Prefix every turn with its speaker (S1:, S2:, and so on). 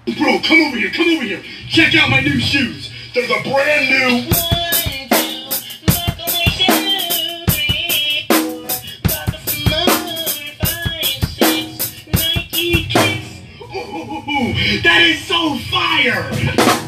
S1: Bro, come over here, come over here. Check out my new shoes. They're the brand new. Ooh, that is so fire!